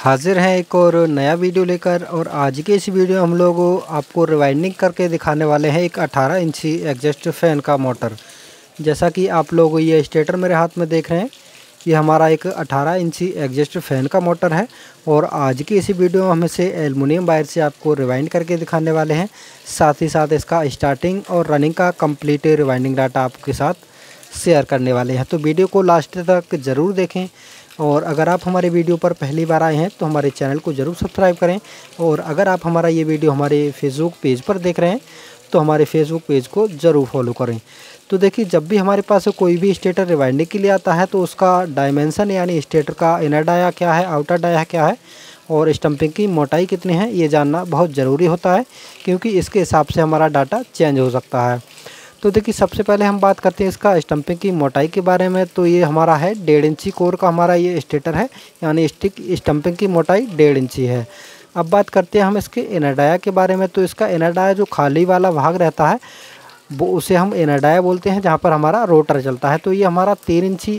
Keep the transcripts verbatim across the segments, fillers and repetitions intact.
हाजिर हैं एक और नया वीडियो लेकर। और आज के इस वीडियो हम लोग आपको रिवाइंडिंग करके दिखाने वाले हैं एक अठारह इंची एग्जॉस्ट फैन का मोटर। जैसा कि आप लोग ये स्टेटर मेरे हाथ में देख रहे हैं, ये हमारा एक अठारह इंची एग्जॉस्ट फैन का मोटर है। और आज की इसी वीडियो में हम इसे एल्युमिनियम वायर से आपको रिवाइंड करके दिखाने वाले हैं। साथ ही साथ इसका स्टार्टिंग और रनिंग का कंप्लीट रिवाइंडिंग डाटा आपके साथ शेयर करने वाले हैं। तो वीडियो को लास्ट तक ज़रूर देखें। और अगर आप हमारे वीडियो पर पहली बार आए हैं तो हमारे चैनल को ज़रूर सब्सक्राइब करें। और अगर आप हमारा ये वीडियो हमारे फेसबुक पेज पर देख रहे हैं तो हमारे फेसबुक पेज को ज़रूर फॉलो करें। तो देखिए, जब भी हमारे पास कोई भी स्टेटर रिवाइंडिंग के लिए आता है तो उसका डायमेंशन यानी स्टेटर का इनर डाया क्या है, आउटर डाया क्या है और स्टम्पिंग की मोटाई कितनी है, ये जानना बहुत ज़रूरी होता है, क्योंकि इसके हिसाब से हमारा डाटा चेंज हो सकता है। तो देखिए, सबसे पहले हम बात करते हैं इसका स्टम्पिंग की मोटाई के बारे में। तो ये हमारा है डेढ़ इंची कोर का हमारा ये स्टेटर है, यानी स्टिक स्टम्पिंग की मोटाई डेढ़ इंची है। अब बात करते हैं हम इसके इनर डाया के बारे में। तो इसका इनर डाया जो खाली वाला भाग रहता है वो उसे हम इनर डाया बोलते हैं, जहाँ पर हमारा रोटर चलता है। तो ये हमारा तीन इंची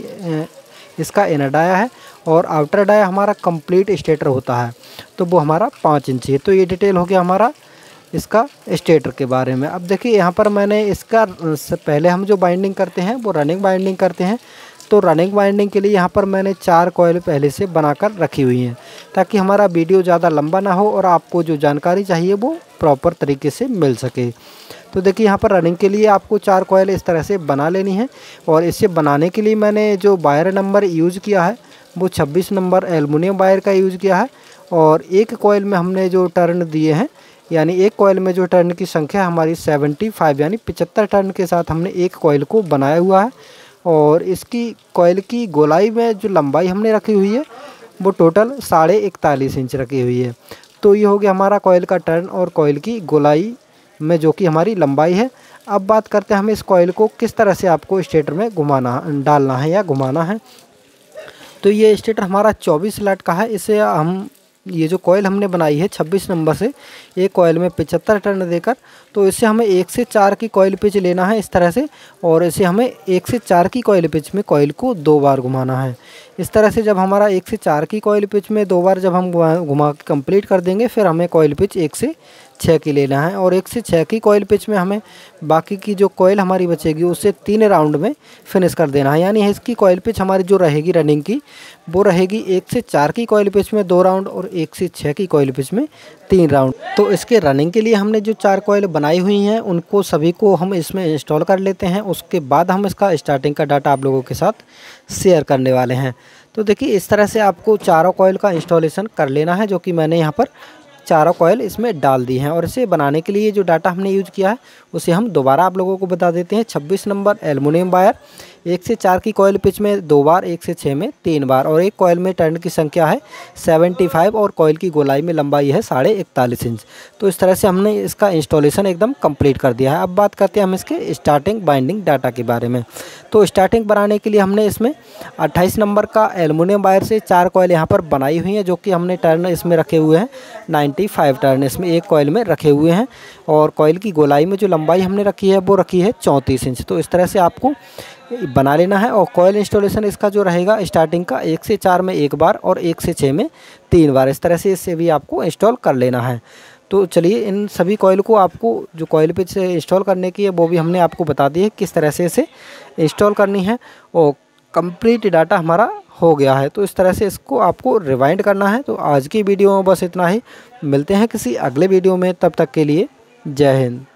इसका इनर डाया है और आउटर डाया हमारा कंप्लीट स्टेटर होता है तो वो हमारा पाँच इंची है। तो ये डिटेल हो गया हमारा इसका स्टेटर के बारे में। अब देखिए, यहाँ पर मैंने इसका पहले हम जो बाइंडिंग करते हैं वो रनिंग बाइंडिंग करते हैं। तो रनिंग बाइंडिंग के लिए यहाँ पर मैंने चार कॉइल पहले से बनाकर रखी हुई हैं, ताकि हमारा वीडियो ज़्यादा लंबा ना हो और आपको जो जानकारी चाहिए वो प्रॉपर तरीके से मिल सके। तो देखिए, यहाँ पर रनिंग के लिए आपको चार कॉइल इस तरह से बना लेनी है। और इसे बनाने के लिए मैंने जो वायर नंबर यूज़ किया है वो छब्बीस नंबर एल्युमिनियम वायर का यूज़ किया है। और एक कॉइल में हमने जो टर्न दिए हैं, यानी एक कॉइल में जो टर्न की संख्या हमारी पचहत्तर यानी पचहत्तर टर्न के साथ हमने एक कॉइल को बनाया हुआ है। और इसकी कॉइल की गोलाई में जो लंबाई हमने रखी हुई है वो टोटल साढ़े इकतालीस इंच रखी हुई है। तो ये हो गया हमारा कॉइल का टर्न और कॉइल की गोलाई में जो कि हमारी लंबाई है। अब बात करते हैं हम इस कॉइल को किस तरह से आपको स्टेटर में घुमाना डालना है या घुमाना है। तो ये स्टेटर हमारा चौबीस स्लॉट का है। इसे हम ये जो कॉइल हमने बनाई है छब्बीस नंबर से एक कॉइल में पचहत्तर टर्न देकर, तो इसे हमें एक से चार की कॉइल पिच लेना है इस तरह से। और इसे हमें एक से चार की कॉइल पिच में कॉइल को दो बार घुमाना है। इस तरह से जब हमारा एक से चार की कॉइल पिच में दो बार जब हम घुमा के कंप्लीट कर देंगे, फिर हमें कॉइल पिच एक से छः की लेना है। और एक से छः की कॉइल पिच में हमें बाकी की जो कॉइल हमारी बचेगी उससे तीन राउंड में फिनिश कर देना है। यानी इसकी कॉइल पिच हमारी जो रहेगी रनिंग की वो रहेगी एक से चार की कॉइल पिच में दो राउंड और एक से छः की कॉइल पिच में तीन राउंड। तो इसके रनिंग के लिए हमने जो चार कॉइल बनाई हुई हैं उनको सभी को हम इसमें इंस्टॉल कर लेते हैं। उसके बाद हम इसका स्टार्टिंग का डाटा आप लोगों के साथ शेयर करने वाले हैं। तो देखिए, इस तरह से आपको चारों कॉइल का इंस्टॉलेशन कर लेना है, जो कि मैंने यहाँ पर चारों कॉइल इसमें डाल दी हैं। और इसे बनाने के लिए जो डाटा हमने यूज़ किया है उसे हम दोबारा आप लोगों को बता देते हैं। छब्बीस नंबर एल्युमिनियम वायर एक से चार की कॉइल पिच में दो बार, एक से छः में तीन बार, और एक कॉइल में टर्न की संख्या है पचहत्तर और कॉइल की गोलाई में लंबाई है साढ़े इकतालीस इंच। तो इस तरह से हमने इसका इंस्टॉलेशन एकदम कंप्लीट कर दिया है। अब बात करते हैं हम इसके स्टार्टिंग बाइंडिंग डाटा के बारे में। तो स्टार्टिंग बनाने के लिए हमने इसमें अट्ठाईस नंबर का एल्युमिनियम वायर से चार कॉइल यहाँ पर बनाई हुई हैं, जो कि हमने टर्न इसमें रखे हुए हैं पचानवे टर्न इसमें एक कॉइल में रखे हुए हैं। और कॉइल की गोलाई में जो लंबाई हमने रखी है वो रखी है चौंतीस इंच। तो इस तरह से आपको बना लेना है। और कॉइल इंस्टॉलेशन इसका जो रहेगा स्टार्टिंग का एक से चार में एक बार और एक से छः में तीन बार, इस तरह से इससे भी आपको इंस्टॉल कर लेना है। तो चलिए, इन सभी कॉइल को आपको जो कॉइल पे से इंस्टॉल करने की है वो भी हमने आपको बता दी है किस तरह से इसे इंस्टॉल करनी है। और कंप्लीट डाटा हमारा हो गया है। तो इस तरह से इसको आपको रिवाइंड करना है। तो आज की वीडियो में बस इतना ही। मिलते हैं किसी अगले वीडियो में, तब तक के लिए जय हिंद।